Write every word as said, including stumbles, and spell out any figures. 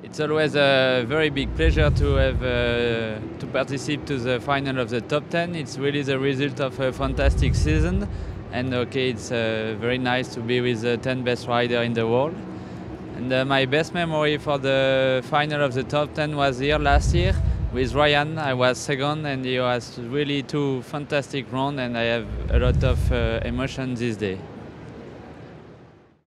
It's always a very big pleasure to have uh, to participate to the final of the top ten. It's really the result of a fantastic season, and okay, it's uh, very nice to be with the ten best rider in the world. And uh, my best memory for the final of the top ten was here last year with Ryan. I was second, and he was really two fantastic rounds, and I have a lot of uh, emotion this day.